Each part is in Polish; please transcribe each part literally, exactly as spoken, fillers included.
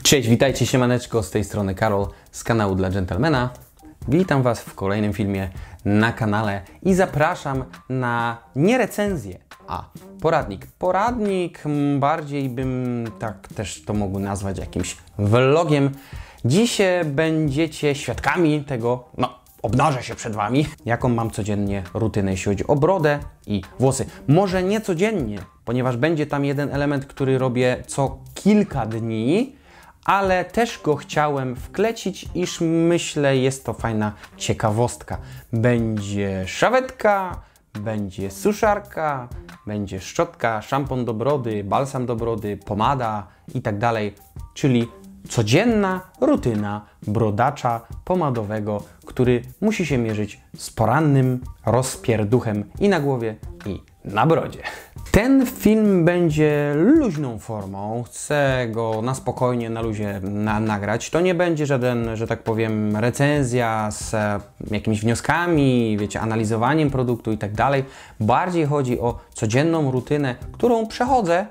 Cześć, witajcie, siemaneczko, z tej strony Karol z kanału dla Gentlemana. Witam Was w kolejnym filmie na kanale i zapraszam na nie recenzję, a poradnik. Poradnik, bardziej bym tak też to mógł nazwać jakimś vlogiem. Dzisiaj będziecie świadkami tego, no obnażę się przed Wami, jaką mam codziennie rutynę, jeśli chodzi o brodę i włosy. Może nie codziennie, ponieważ będzie tam jeden element, który robię co kilka dni, ale też go chciałem wklecić, iż myślę, jest to fajna ciekawostka. Będzie szawetka, będzie suszarka, będzie szczotka, szampon do brody, balsam do brody, pomada i tak dalej, czyli codzienna rutyna brodacza pomadowego, który musi się mierzyć z porannym rozpierduchem i na głowie, i na brodzie. Ten film będzie luźną formą, chcę go na spokojnie, na luzie na, nagrać. To nie będzie żaden, że tak powiem, recenzja z e, jakimiś wnioskami, wiecie, analizowaniem produktu i tak dalej. Bardziej chodzi o codzienną rutynę, którą przechodzę,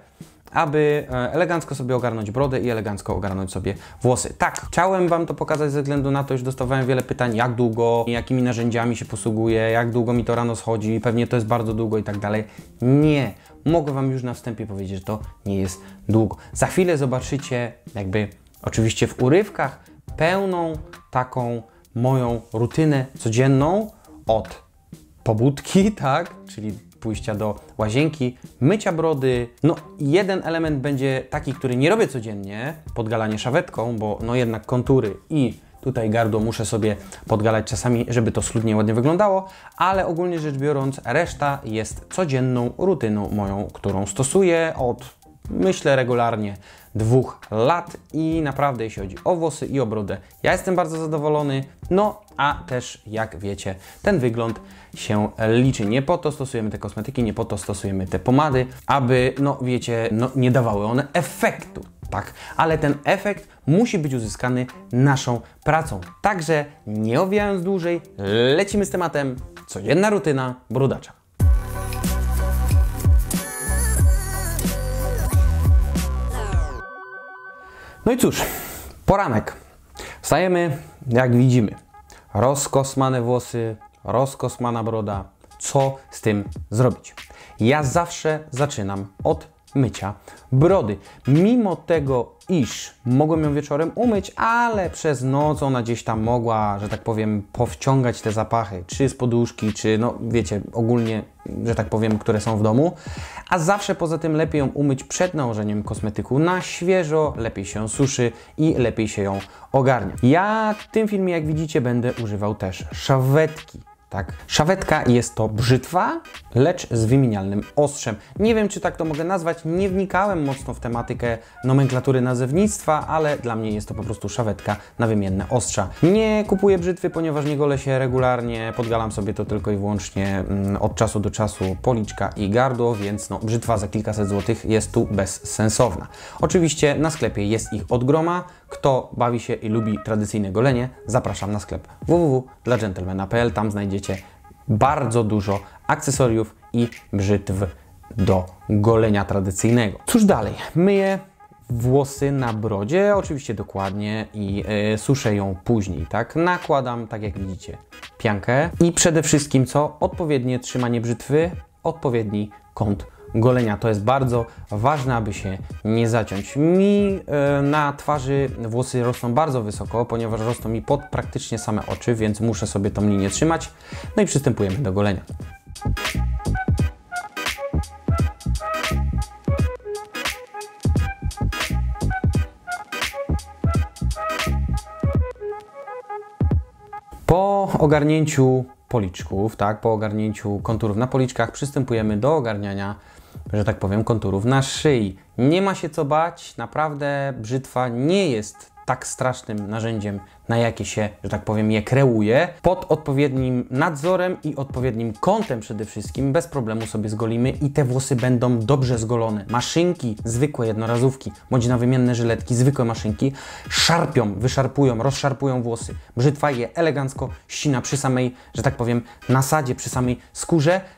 aby elegancko sobie ogarnąć brodę i elegancko ogarnąć sobie włosy. Tak, chciałem Wam to pokazać ze względu na to, że dostawałem wiele pytań, jak długo, jakimi narzędziami się posługuję, jak długo mi to rano schodzi, pewnie to jest bardzo długo i tak dalej. Nie, mogę Wam już na wstępie powiedzieć, że to nie jest długo. Za chwilę zobaczycie jakby oczywiście w urywkach pełną taką moją rutynę codzienną od pobudki, tak, czyli pójścia do łazienki, mycia brody. No jeden element będzie taki, który nie robię codziennie, podgalanie szawetką, bo no jednak kontury i tutaj gardło muszę sobie podgalać czasami, żeby to schludnie, ładnie wyglądało, ale ogólnie rzecz biorąc reszta jest codzienną rutyną moją, którą stosuję od, myślę, regularnie dwóch lat i naprawdę jeśli chodzi o włosy i o brodę, ja jestem bardzo zadowolony, no a też jak wiecie, ten wygląd się liczy. Nie po to stosujemy te kosmetyki, nie po to stosujemy te pomady, aby, no wiecie, no, nie dawały one efektu, tak? Ale ten efekt musi być uzyskany naszą pracą. Także nie owijając dłużej, lecimy z tematem codzienna rutyna brodacza. No i cóż, poranek. Wstajemy, jak widzimy, rozkosmane włosy, rozkosmana broda. Co z tym zrobić? Ja zawsze zaczynam od mycia brody. Mimo tego, iż mogłem ją wieczorem umyć, ale przez noc ona gdzieś tam mogła, że tak powiem, powciągać te zapachy, czy z poduszki, czy no wiecie, ogólnie, że tak powiem, które są w domu. A zawsze poza tym lepiej ją umyć przed nałożeniem kosmetyku na świeżo, lepiej się ją suszy i lepiej się ją ogarnia. Ja w tym filmie, jak widzicie, będę używał też szawetki. Tak. Szawetka jest to brzytwa, lecz z wymienialnym ostrzem. Nie wiem, czy tak to mogę nazwać, nie wnikałem mocno w tematykę nomenklatury nazewnictwa, ale dla mnie jest to po prostu szawetka na wymienne ostrza. Nie kupuję brzytwy, ponieważ nie golę się regularnie, podgalam sobie to tylko i wyłącznie mm, od czasu do czasu policzka i gardło, więc no, brzytwa za kilkaset złotych jest tu bezsensowna. Oczywiście na sklepie jest ich od groma. Kto bawi się i lubi tradycyjne golenie, zapraszam na sklep w w w kropka dla gentlemana kropka p l. Tam znajdziecie bardzo dużo akcesoriów i brzytw do golenia tradycyjnego. Cóż dalej? Myję włosy na brodzie, oczywiście dokładnie i yy, suszę ją później, tak? Nakładam, tak jak widzicie, piankę i przede wszystkim co? Odpowiednie trzymanie brzytwy, odpowiedni kąt golenia. To jest bardzo ważne, aby się nie zaciąć. Mi e, na twarzy włosy rosną bardzo wysoko, ponieważ rosną mi pod praktycznie same oczy, więc muszę sobie tą linię trzymać. No i przystępujemy do golenia. Po ogarnięciu policzków, tak, po ogarnięciu konturów na policzkach przystępujemy do ogarniania, że tak powiem, konturów na szyi. Nie ma się co bać, naprawdę brzytwa nie jest tak strasznym narzędziem, na jakie się, że tak powiem, je kreuje. Pod odpowiednim nadzorem i odpowiednim kątem przede wszystkim bez problemu sobie zgolimy i te włosy będą dobrze zgolone. Maszynki, zwykłe jednorazówki, bądź na wymienne żyletki, zwykłe maszynki szarpią, wyszarpują, rozszarpują włosy. Brzytwa je elegancko ścina przy samej, że tak powiem, nasadzie, przy samej skórze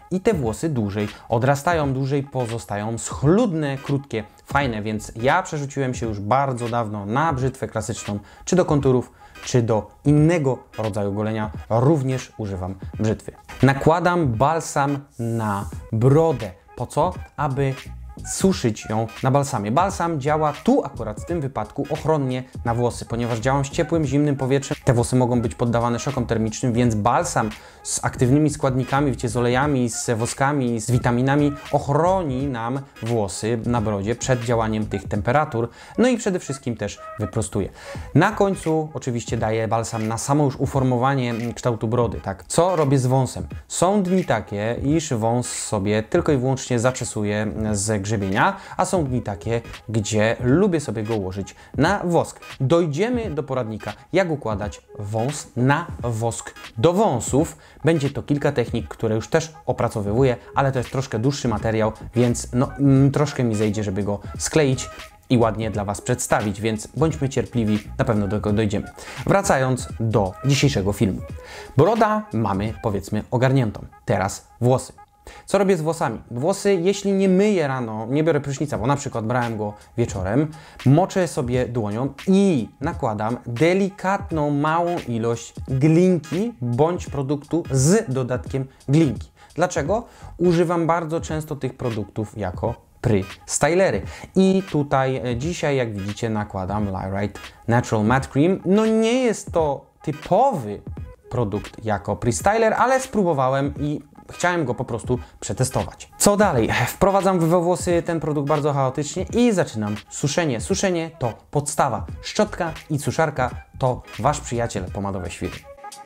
i te włosy dłużej odrastają, dłużej pozostają schludne, krótkie, fajne, więc ja przerzuciłem się już bardzo dawno na brzytwę klasyczną, czy do konturów, czy do innego rodzaju golenia, również używam brzytwy. Nakładam balsam na brodę. Po co? Aby suszyć ją na balsamie. Balsam działa tu akurat w tym wypadku ochronnie na włosy, ponieważ działam z ciepłym, zimnym powietrzem. Te włosy mogą być poddawane szokom termicznym, więc balsam z aktywnymi składnikami, wiecie, z olejami, z woskami, z witaminami ochroni nam włosy na brodzie przed działaniem tych temperatur, no i przede wszystkim też wyprostuje. Na końcu oczywiście daję balsam na samo już uformowanie kształtu brody, tak? Co robię z wąsem? Są dni takie, iż wąs sobie tylko i wyłącznie zaczesuję z grzebienia, a są dni takie, gdzie lubię sobie go ułożyć na wosk. Dojdziemy do poradnika, jak układać wąs na wosk do wąsów. Będzie to kilka technik, które już też opracowywuję, ale to jest troszkę dłuższy materiał, więc no, mm, troszkę mi zejdzie, żeby go skleić i ładnie dla Was przedstawić, więc bądźmy cierpliwi, na pewno do tego dojdziemy. Wracając do dzisiejszego filmu. Broda mamy, powiedzmy, ogarniętą. Teraz włosy. Co robię z włosami? Włosy, jeśli nie myję rano, nie biorę prysznica, bo na przykład brałem go wieczorem, moczę sobie dłonią i nakładam delikatną, małą ilość glinki bądź produktu z dodatkiem glinki. Dlaczego? Używam bardzo często tych produktów jako pre-stylery. I tutaj dzisiaj, jak widzicie, nakładam Lyrite Natural Matte Cream. No nie jest to typowy produkt jako pre-styler, ale spróbowałem i chciałem go po prostu przetestować. Co dalej? Wprowadzam we włosy ten produkt bardzo chaotycznie i zaczynam suszenie. Suszenie to podstawa. Szczotka i suszarka to Wasz przyjaciel pomadowe świry.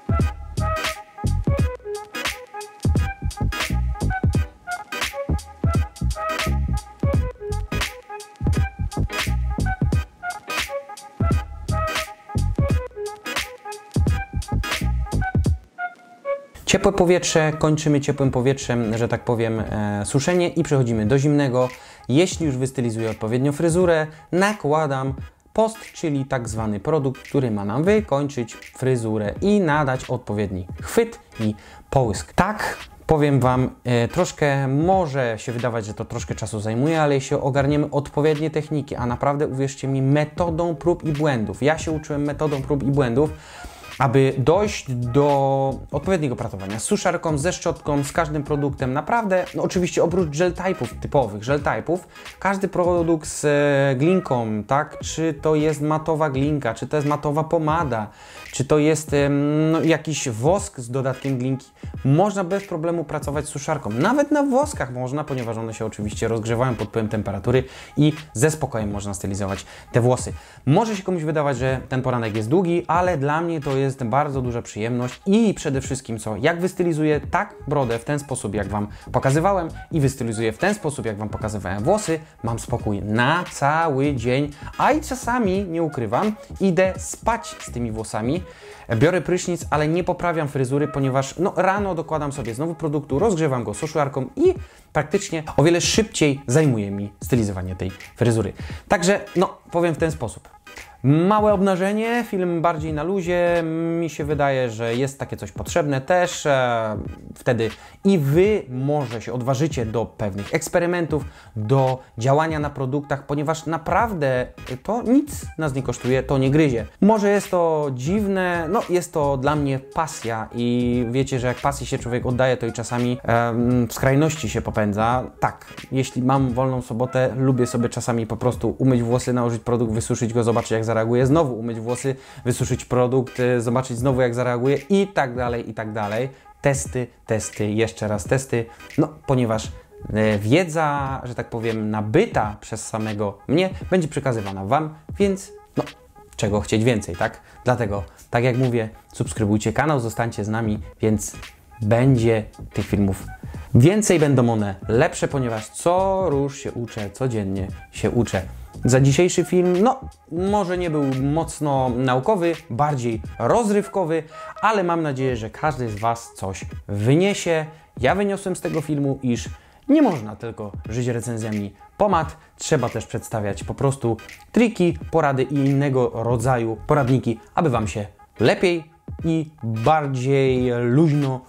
Ciepłe powietrze, kończymy ciepłym powietrzem, że tak powiem, e, suszenie i przechodzimy do zimnego. Jeśli już wystylizuję odpowiednio fryzurę, nakładam post, czyli tak zwany produkt, który ma nam wykończyć fryzurę i nadać odpowiedni chwyt i połysk. Tak, powiem Wam, e, troszkę może się wydawać, że to troszkę czasu zajmuje, ale jeśli ogarniemy odpowiednie techniki, a naprawdę uwierzcie mi, metodą prób i błędów. Ja się uczyłem metodą prób i błędów, aby dojść do odpowiedniego pracowania z suszarką, ze szczotką, z każdym produktem. Naprawdę, no oczywiście oprócz gel type'ów, typowych gel type'ów, każdy produkt z e, glinką, tak? Czy to jest matowa glinka, czy to jest matowa pomada, czy to jest e, no, jakiś wosk z dodatkiem glinki, można bez problemu pracować z suszarką. Nawet na woskach można, ponieważ one się oczywiście rozgrzewają pod wpływem temperatury i ze spokojem można stylizować te włosy. Może się komuś wydawać, że ten poranek jest długi, ale dla mnie to jest bardzo duża przyjemność i przede wszystkim co, jak wystylizuję tak brodę w ten sposób, jak Wam pokazywałem i wystylizuję w ten sposób, jak Wam pokazywałem włosy, mam spokój na cały dzień, a i czasami, nie ukrywam, idę spać z tymi włosami, biorę prysznic, ale nie poprawiam fryzury, ponieważ no, rano dokładam sobie znowu produktu, rozgrzewam go suszarką i praktycznie o wiele szybciej zajmuje mi stylizowanie tej fryzury. Także no, powiem w ten sposób. Małe obnażenie, film bardziej na luzie, mi się wydaje, że jest takie coś potrzebne też, e, wtedy i Wy może się odważycie do pewnych eksperymentów, do działania na produktach, ponieważ naprawdę to nic nas nie kosztuje, to nie gryzie. Może jest to dziwne, no jest to dla mnie pasja i wiecie, że jak pasji się człowiek oddaje, to i czasami e, w skrajności się popędza. Tak, jeśli mam wolną sobotę, lubię sobie czasami po prostu umyć włosy, nałożyć produkt, wysuszyć go, zobaczyć jak zareaguje, znowu umyć włosy, wysuszyć produkt, zobaczyć znowu jak zareaguje i tak dalej, i tak dalej. Testy, testy, jeszcze raz testy, no ponieważ e, wiedza, że tak powiem, nabyta przez samego mnie będzie przekazywana Wam, więc no, czego chcieć więcej, tak? Dlatego, tak jak mówię, subskrybujcie kanał, zostańcie z nami, więc będzie tych filmów więcej, będą one lepsze, ponieważ co rusz się uczę, codziennie się uczę. Za dzisiejszy film, no, może nie był mocno naukowy, bardziej rozrywkowy, ale mam nadzieję, że każdy z Was coś wyniesie. Ja wyniosłem z tego filmu, iż nie można tylko żyć recenzjami pomad, trzeba też przedstawiać po prostu triki, porady i innego rodzaju poradniki, aby Wam się lepiej i bardziej luźno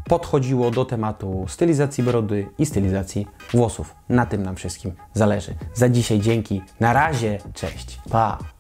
podchodziło do tematu stylizacji brody i stylizacji włosów. Na tym nam wszystkim zależy. Za dzisiaj dzięki. Na razie. Cześć. Pa.